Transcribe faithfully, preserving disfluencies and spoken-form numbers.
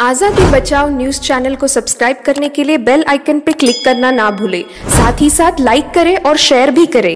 आजादी बचाओ news channel को सब्सक्राइब करने के लिए बेल आइकन पर क्लिक करना ना भूलें। साथ ही साथ लाइक करें और शेयर भी करें।